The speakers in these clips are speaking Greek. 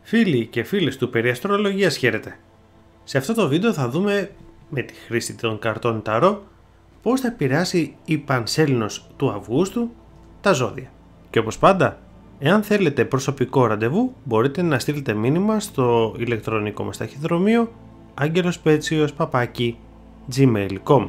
Φίλοι και φίλες του περί αστρολογίας, χαίρετε. Σε αυτό το βίντεο θα δούμε με τη χρήση των καρτών Ταρό πώς θα επηρεάσει η Πανσέλινος του Αυγούστου τα ζώδια. Και όπως πάντα, εάν θέλετε προσωπικό ραντεβού, μπορείτε να στείλετε μήνυμα στο ηλεκτρονικό μας ταχυδρομείο angelospetsioos@gmail.com.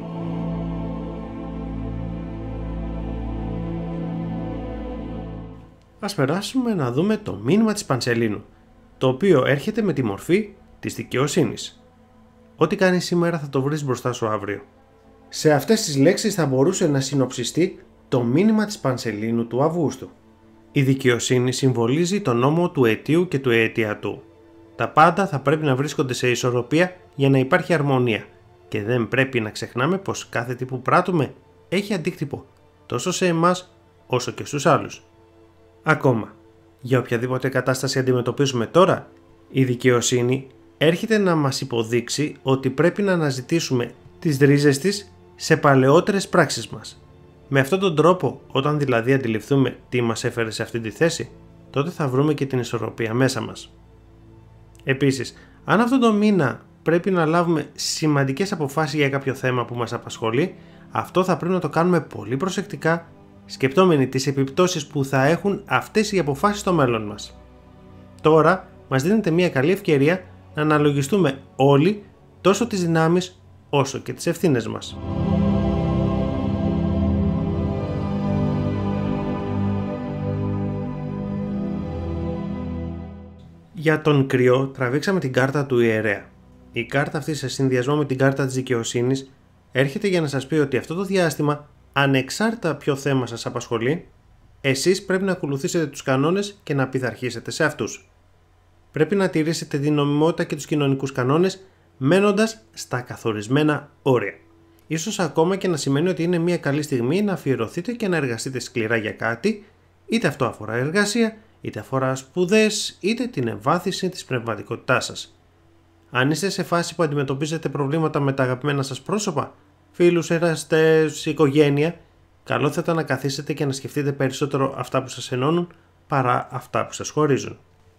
Ας περάσουμε να δούμε το μήνυμα της Πανσελίνου, το οποίο έρχεται με τη μορφή της δικαιοσύνης. Ό,τι κάνεις σήμερα θα το βρεις μπροστά σου αύριο. Σε αυτές τις λέξεις θα μπορούσε να συνοψιστεί το μήνυμα της Πανσελίνου του Αυγούστου. Η δικαιοσύνη συμβολίζει τον νόμο του αιτίου και του αιτιατού. Τα πάντα θα πρέπει να βρίσκονται σε ισορροπία για να υπάρχει αρμονία και δεν πρέπει να ξεχνάμε πως κάθε τι που πράττουμε έχει αντίκτυπο τόσο σε εμάς όσο και στους άλλους. Ακόμα, για οποιαδήποτε κατάσταση αντιμετωπίζουμε τώρα, η δικαιοσύνη έρχεται να μας υποδείξει ότι πρέπει να αναζητήσουμε τις ρίζες της σε παλαιότερες πράξεις μας. Με αυτόν τον τρόπο, όταν δηλαδή αντιληφθούμε τι μας έφερε σε αυτή τη θέση, τότε θα βρούμε και την ισορροπία μέσα μας. Επίσης, αν αυτόν τον μήνα πρέπει να λάβουμε σημαντικές αποφάσεις για κάποιο θέμα που μας απασχολεί, αυτό θα πρέπει να το κάνουμε πολύ προσεκτικά, σκεπτόμενοι τις επιπτώσεις που θα έχουν αυτές οι αποφάσεις στο μέλλον μας. Τώρα μας δίνεται μια καλή ευκαιρία να αναλογιστούμε όλοι τόσο τις δυνάμεις όσο και τις ευθύνες μας. Για τον Κρυό τραβήξαμε την κάρτα του Ιερέα. Η κάρτα αυτή σε συνδυασμό με την κάρτα της δικαιοσύνης έρχεται για να σας πει ότι αυτό το διάστημα, ανεξάρτητα ποιο θέμα σας απασχολεί, εσείς πρέπει να ακολουθήσετε τους κανόνες και να πειθαρχήσετε σε αυτούς. Πρέπει να τηρήσετε την νομιμότητα και τους κοινωνικούς κανόνες μένοντας στα καθορισμένα όρια. Ίσως ακόμα και να σημαίνει ότι είναι μια καλή στιγμή να αφιερωθείτε και να εργαστείτε σκληρά για κάτι, είτε αυτό αφορά εργασία, είτε αφορά σπουδές, είτε την εμβάθυνση της πνευματικότητάς σας. Αν είστε σε φάση που αντιμετωπίζετε προβλήματα με τα αγαπημένα σας πρόσωπα, φίλους, εραστές, οικογένεια, καλό θα ήταν να καθίσετε και να σκεφτείτε περισσότερο αυτά που σας ενώνουν παρά αυτά που σας χωρίζουν.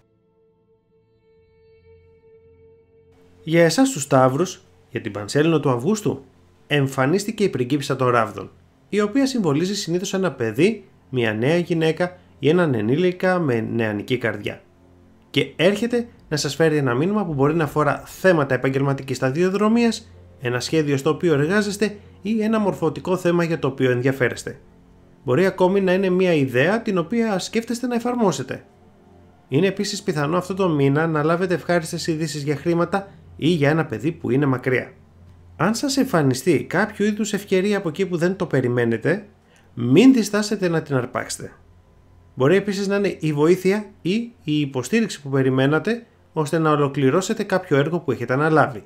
Για εσάς τους Ταύρους, για την Πανσέλινο του Αυγούστου, εμφανίστηκε η πριγκίπισσα των Ράβδων, η οποία συμβολίζει συνήθως ένα παιδί, μια νέα γυναίκα ή έναν ενήλικα με νεανική καρδιά. Και έρχεται να σας φέρει ένα μήνυμα που μπορεί να αφορά θέματα επαγγελματικής σταδιοδρομίας, ένα σχέδιο στο οποίο εργάζεστε ή ένα μορφωτικό θέμα για το οποίο ενδιαφέρεστε. Μπορεί ακόμη να είναι μια ιδέα την οποία σκέφτεστε να εφαρμόσετε. Είναι επίσης πιθανό αυτό το μήνα να λάβετε ευχάριστες ειδήσεις για χρήματα ή για ένα παιδί που είναι μακριά. Αν σας εμφανιστεί κάποιο είδους ευκαιρία από εκεί που δεν το περιμένετε, μην διστάσετε να την αρπάξετε. Μπορεί επίσης να είναι η βοήθεια ή η υποστήριξη που περιμένατε ώστε να ολοκληρώσετε κάποιο έργο που έχετε αναλάβει.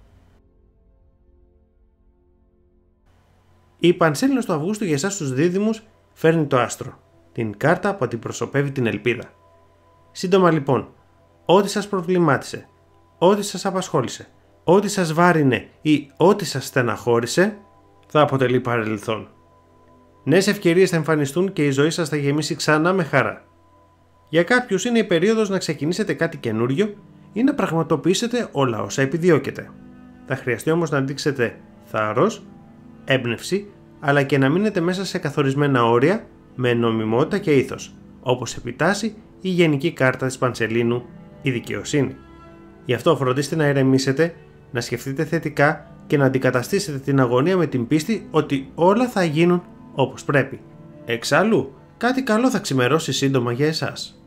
Η Πανσέλινος του Αυγούστου για εσάς τους δίδυμους φέρνει το άστρο, την κάρτα που αντιπροσωπεύει την ελπίδα. Σύντομα λοιπόν, ό,τι σας προβλημάτισε, ό,τι σας απασχόλησε, ό,τι σας βάρινε ή ό,τι σας στεναχώρησε, θα αποτελεί παρελθόν. Νέες ευκαιρίες θα εμφανιστούν και η ζωή σας θα γεμίσει ξανά με χαρά. Για κάποιους είναι η περίοδος να ξεκινήσετε κάτι καινούριο ή να πραγματοποιήσετε όλα όσα επιδιώκετε. Θα χρειαστεί όμως να δείξετε θάρρος, έμπνευση, αλλά και να μείνετε μέσα σε καθορισμένα όρια με νομιμότητα και ήθος, όπως επιτάσσει η γενική κάρτα της Πανσελίνου, η δικαιοσύνη. Γι' αυτό φροντίστε να ηρεμήσετε, να σκεφτείτε θετικά και να αντικαταστήσετε την αγωνία με την πίστη ότι όλα θα γίνουν όπως πρέπει. Εξάλλου, κάτι καλό θα ξημερώσει σύντομα για εσάς.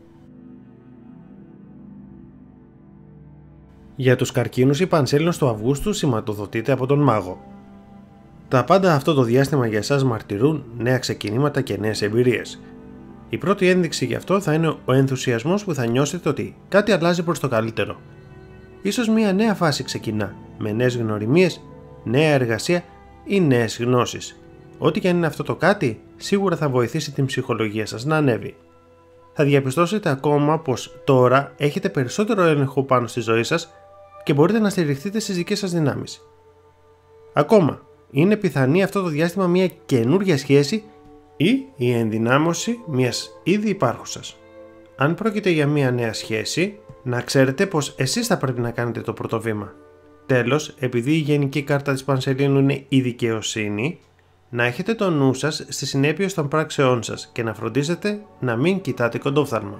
Για τους καρκίνους, η Πανσέλινος του Αυγούστου σηματοδοτείται από τον Μάγο. Τα πάντα αυτό το διάστημα για εσάς μαρτυρούν νέα ξεκινήματα και νέες εμπειρίες. Η πρώτη ένδειξη γι' αυτό θα είναι ο ενθουσιασμός που θα νιώσετε ότι κάτι αλλάζει προς το καλύτερο. Ίσως μια νέα φάση ξεκινά, με νέες γνωριμίες, νέα εργασία ή νέες γνώσεις. Ό,τι και αν είναι αυτό το κάτι, σίγουρα θα βοηθήσει την ψυχολογία σας να ανέβει. Θα διαπιστώσετε ακόμα πως τώρα έχετε περισσότερο έλεγχο πάνω στη ζωή σας και μπορείτε να στηριχθείτε στις δικές σας δυνάμεις. Ακόμα, είναι πιθανή αυτό το διάστημα μια καινούργια σχέση ή η ενδυνάμωση μιας ήδη υπάρχουσας. Αν πρόκειται για μια νέα σχέση, Να ξέρετε πως εσείς θα πρέπει να κάνετε το πρώτο βήμα. Τέλος, επειδή η γενική κάρτα της Πανσελίνου είναι η δικαιοσύνη, να έχετε το νου σας στη συνέπειες των πράξεών σας και να φροντίζετε να μην κοιτάτε κοντόφθαλμα.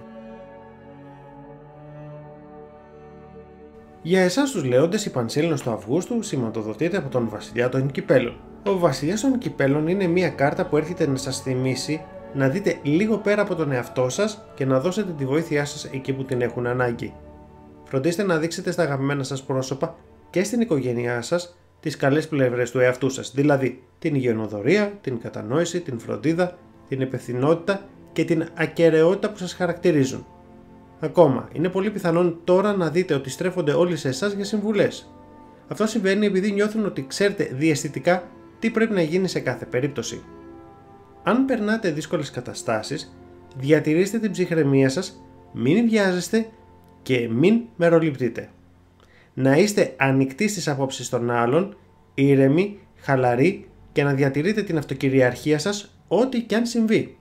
Για εσάς τους λέοντες, η Πανσέλινος του Αυγούστου σηματοδοτείται από τον Βασιλιά των Κυπέλων. Ο Βασιλιάς των Κυπέλων είναι μια κάρτα που έρχεται να σας θυμίσει να δείτε λίγο πέρα από τον εαυτό σας και να δώσετε τη βοήθειά σας εκεί που την έχουν ανάγκη. Φροντίστε να δείξετε στα αγαπημένα σας πρόσωπα και στην οικογένειά σας τις καλές πλευρές του εαυτού σας, δηλαδή την υγιεινοδωρία, την κατανόηση, την φροντίδα, την υπευθυνότητα και την ακεραιότητα που σας χαρακτηρίζουν. Ακόμα, είναι πολύ πιθανόν τώρα να δείτε ότι στρέφονται όλοι σε εσάς για συμβουλές. Αυτό συμβαίνει επειδή νιώθουν ότι ξέρετε διαισθητικά τι πρέπει να γίνει σε κάθε περίπτωση. Αν περνάτε δύσκολες καταστάσεις, διατηρήστε την ψυχραιμία σας, μην βιάζεστε και μην μεροληπτείτε. Να είστε ανοιχτοί στις απόψεις των άλλων, ήρεμοι, χαλαροί και να διατηρείτε την αυτοκυριαρχία σας ό,τι κι αν συμβεί.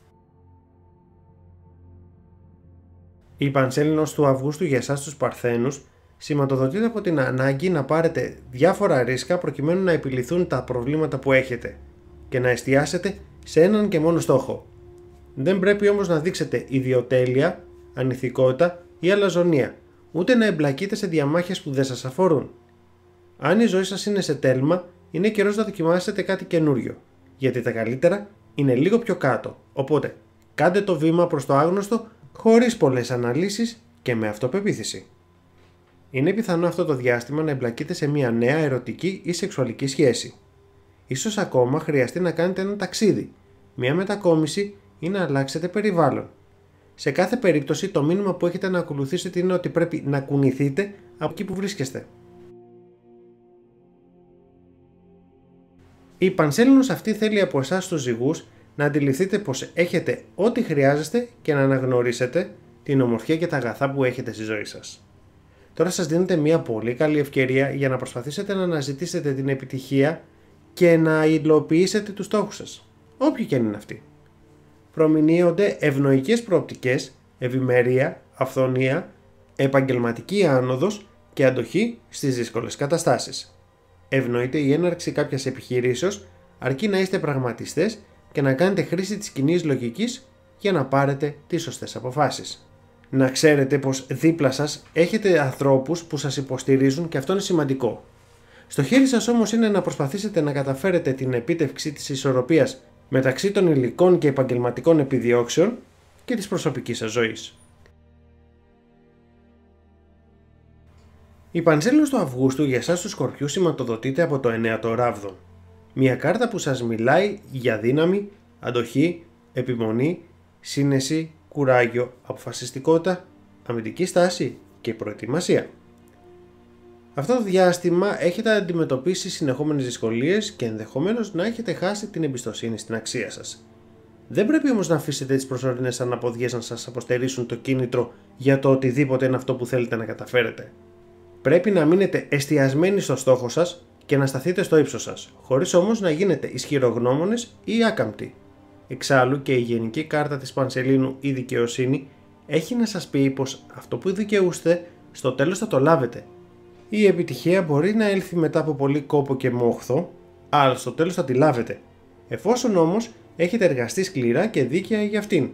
Η Πανσέλινος του Αυγούστου για εσάς τους Παρθένους σηματοδοτείται από την ανάγκη να πάρετε διάφορα ρίσκα προκειμένου να επιληθούν τα προβλήματα που έχετε και να εστιάσετε σε έναν και μόνο στόχο. Δεν πρέπει όμως να δείξετε ιδιοτέλεια, ανηθικότητα ή αλαζονία, ούτε να εμπλακείτε σε διαμάχες που δεν σας αφορούν. Αν η ζωή σας είναι σε τέλμα, είναι καιρός να δοκιμάσετε κάτι καινούριο, γιατί τα καλύτερα είναι λίγο πιο κάτω, οπότε κάντε το βήμα προς το άγνωστο χωρίς πολλές αναλύσεις και με αυτοπεποίθηση. Είναι πιθανό αυτό το διάστημα να εμπλακείτε σε μια νέα ερωτική ή σεξουαλική σχέση. Ίσως ακόμα χρειαστεί να κάνετε ένα ταξίδι, μια μετακόμιση ή να αλλάξετε περιβάλλον. Σε κάθε περίπτωση το μήνυμα που έχετε να ακολουθήσετε είναι ότι πρέπει να κουνηθείτε από εκεί που βρίσκεστε. Η Πανσέλινος αυτή θέλει από εσάς τους ζυγούς να αντιληφθείτε πως έχετε ό,τι χρειάζεστε και να αναγνωρίσετε την ομορφιά και τα αγαθά που έχετε στη ζωή σας. Τώρα σας δίνετε μια πολύ καλή ευκαιρία για να προσπαθήσετε να αναζητήσετε την επιτυχία και να υλοποιήσετε τους στόχους σας, όποιοι και αν είναι αυτοί. Προμηνύονται ευνοϊκές προοπτικές, ευημερία, αυθονία, επαγγελματική άνοδος και αντοχή στις δύσκολες καταστάσεις. Ευνοείται η έναρξη κάποιας επιχειρήσεως, αρκεί να είστε πραγματιστές και να κάνετε χρήση της κοινής λογικής για να πάρετε τις σωστές αποφάσεις. Να ξέρετε πως δίπλα σας έχετε ανθρώπους που σας υποστηρίζουν και αυτό είναι σημαντικό. Στο χέρι σας όμως είναι να προσπαθήσετε να καταφέρετε την επίτευξη της ισορροπίας μεταξύ των υλικών και επαγγελματικών επιδιώξεων και της προσωπικής σας ζωής. Η Πανσέλινος του Αυγούστου για εσάς τους Σκορπιούς σηματοδοτείται από το 9ο ράβδο. Μια κάρτα που σας μιλάει για δύναμη, αντοχή, επιμονή, σύνεση, κουράγιο, αποφασιστικότητα, αμυντική στάση και προετοιμασία. Αυτό το διάστημα έχετε αντιμετωπίσει συνεχόμενες δυσκολίες και ενδεχομένως να έχετε χάσει την εμπιστοσύνη στην αξία σας. Δεν πρέπει όμως να αφήσετε τις προσωρινές αναποδιές να σας αποστερήσουν το κίνητρο για το οτιδήποτε είναι αυτό που θέλετε να καταφέρετε. Πρέπει να μείνετε εστιασμένοι στο στόχο σας και να σταθείτε στο ύψος σας, χωρίς όμως να γίνετε ισχυρογνώμονες ή άκαμπτοι. Εξάλλου και η γενική κάρτα της Πανσελίνου, η δικαιοσύνη, έχει να σας πει πως αυτό που δικαιούστε στο τέλος θα το λάβετε. Η επιτυχία μπορεί να έλθει μετά από πολύ κόπο και μόχθο, αλλά στο τέλος θα τη λάβετε, εφόσον όμως έχετε εργαστεί σκληρά και δίκαια για αυτήν.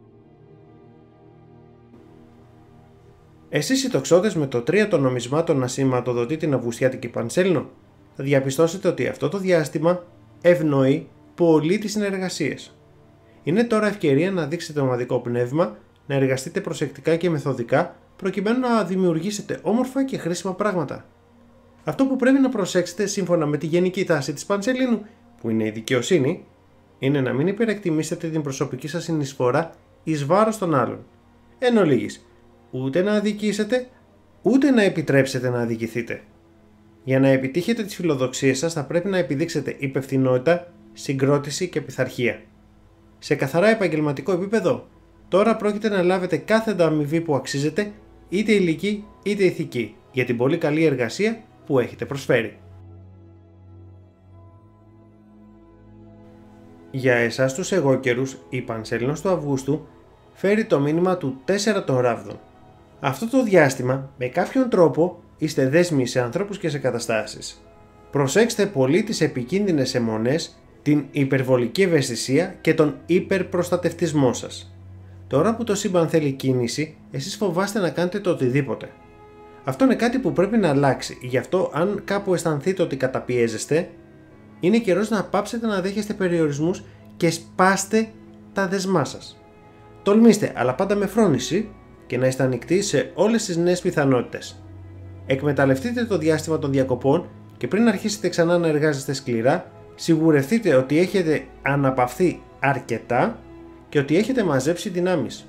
Εσείς οι τοξότες με το 3 των νομισμάτων να σηματοδοτεί την Αυγουστιάτικη Πανσέλινο, θα διαπιστώσετε ότι αυτό το διάστημα ευνοεί πολύ τις συνεργασίες. Είναι τώρα ευκαιρία να δείξετε ομαδικό πνεύμα, να εργαστείτε προσεκτικά και μεθοδικά προκειμένου να δημιουργήσετε όμορφα και χρήσιμα πράγματα. Αυτό που πρέπει να προσέξετε σύμφωνα με τη γενική τάση της Πανσελίνου, που είναι η δικαιοσύνη, είναι να μην υπερεκτιμήσετε την προσωπική σας συνεισφορά εις βάρος των άλλων. Εν ολίγης, ούτε να αδικήσετε, ούτε να επιτρέψετε να αδικηθείτε. Για να επιτύχετε τις φιλοδοξίες σας θα πρέπει να επιδείξετε υπευθυνότητα, συγκρότηση και πειθαρχία. Σε καθαρά επαγγελματικό επίπεδο, τώρα πρόκειται να λάβετε κάθε ανταμοιβή που αξίζετε, είτε υλική είτε ηθική, για την πολύ καλή εργασία που έχετε προσφέρει. Για εσάς τους εγώκερους, η Πανσέλινος του Αυγούστου φέρει το μήνυμα του 4 των ράβδων. Αυτό το διάστημα με κάποιον τρόπο είστε δέσμοι σε ανθρώπους και σε καταστάσεις. Προσέξτε πολύ τις επικίνδυνες αιμονές, την υπερβολική ευαισθησία και τον υπερπροστατευτισμό σας. Τώρα που το σύμπαν θέλει κίνηση, εσείς φοβάστε να κάνετε το οτιδήποτε. Αυτό είναι κάτι που πρέπει να αλλάξει, γι' αυτό αν κάπου αισθανθείτε ότι καταπιέζεστε, είναι καιρός να πάψετε να δέχεστε περιορισμούς και σπάστε τα δεσμά σας. Τολμήστε, αλλά πάντα με φρόνηση και να είστε ανοιχτοί σε όλες τις νέες πιθανότητες. Εκμεταλλευτείτε το διάστημα των διακοπών και πριν αρχίσετε ξανά να εργάζεστε σκληρά, σιγουρευτείτε ότι έχετε αναπαυθεί αρκετά και ότι έχετε μαζέψει δυνάμεις.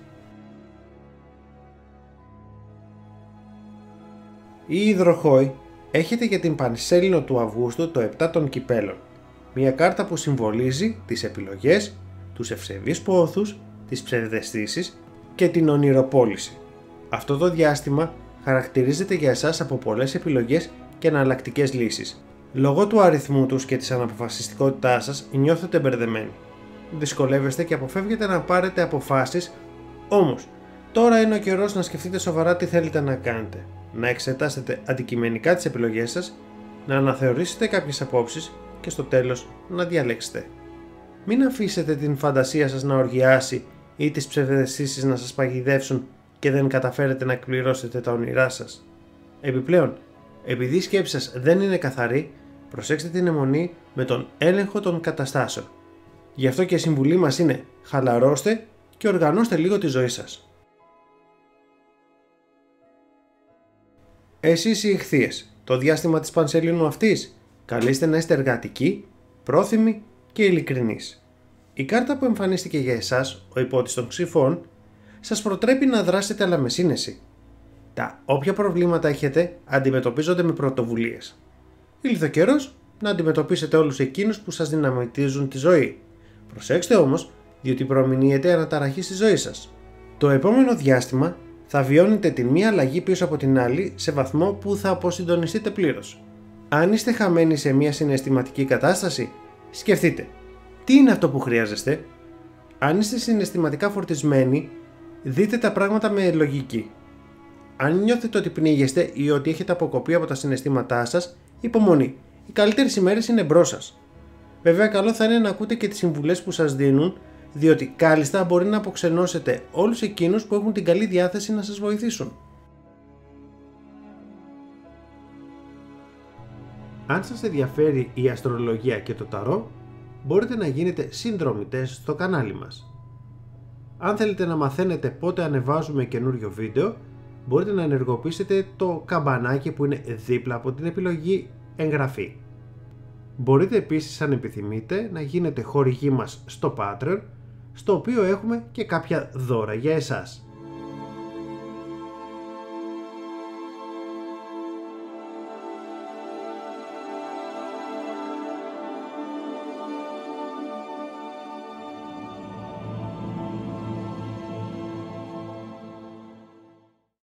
Η υδροχόη έχετε για την Πανσέλινο του Αυγούστου το 7 των κυπέλων. Μια κάρτα που συμβολίζει τις επιλογές, τους ευσεβείς πόθους, τις ψευδαισθήσεις και την ονειροπόληση. Αυτό το διάστημα χαρακτηρίζεται για εσάς από πολλές επιλογές και εναλλακτικές λύσεις. Λόγω του αριθμού τους και της αναποφασιστικότητάς σας νιώθετε μπερδεμένοι. Δυσκολεύεστε και αποφεύγετε να πάρετε αποφάσεις, όμως τώρα είναι ο καιρός να σκεφτείτε σοβαρά τι θέλετε να κάνετε, να εξετάσετε αντικειμενικά τις επιλογές σας, να αναθεωρήσετε κάποιες απόψεις και στο τέλος να διαλέξετε. Μην αφήσετε την φαντασία σας να οργιάσει ή τις ψευδαισθήσεις να σας παγιδεύσουν και δεν καταφέρετε να εκπληρώσετε τα όνειρά σας. Επιπλέον, επειδή η σκέψη σας δεν είναι καθαρή, προσέξτε την αιμονή με τον έλεγχο των καταστάσεων. Γι' αυτό και η συμβουλή μας είναι χαλαρώστε και οργανώστε λίγο τη ζωή σας. Εσείς οι Ιχθύες, το διάστημα της Πανσελίνου αυτής, καλείστε να είστε εργατικοί, πρόθυμοι και ειλικρινείς. Η κάρτα που εμφανίστηκε για εσάς, ο υπότης των Ξυφών, σας προτρέπει να δράσετε αλλά με σύνεση. Τα όποια προβλήματα έχετε αντιμετωπίζονται με πρωτοβουλίες. Ήλθε ο καιρός να αντιμετωπίσετε όλους εκείνους που σας δυναμητίζουν τη ζωή. Προσέξτε όμως, διότι προμηνύεται αναταραχή στη ζωή σας. Το επόμενο διάστημα θα βιώνετε την μία αλλαγή πίσω από την άλλη σε βαθμό που θα αποσυντονιστείτε πλήρως. Αν είστε χαμένοι σε μία συναισθηματική κατάσταση, σκεφτείτε τι είναι αυτό που χρειάζεστε. Αν είστε συναισθηματικά φορτισμένοι, δείτε τα πράγματα με λογική. Αν νιώθετε ότι πνίγεστε ή ότι έχετε αποκοπεί από τα συναισθήματά σας, υπομονή. Οι καλύτερες ημέρες είναι μπρος σας. Βέβαια, καλό θα είναι να ακούτε και τις συμβουλές που σας δίνουν, διότι κάλλιστα μπορεί να αποξενώσετε όλους εκείνους που έχουν την καλή διάθεση να σας βοηθήσουν. Αν σας ενδιαφέρει η αστρολογία και το ταρό, μπορείτε να γίνετε συνδρομητές στο κανάλι μας. Αν θέλετε να μαθαίνετε πότε ανεβάζουμε καινούριο βίντεο, μπορείτε να ενεργοποιήσετε το καμπανάκι που είναι δίπλα από την επιλογή εγγραφή. Μπορείτε επίσης, αν επιθυμείτε, να γίνετε χορηγοί μας στο Patreon, στο οποίο έχουμε και κάποια δώρα για εσάς.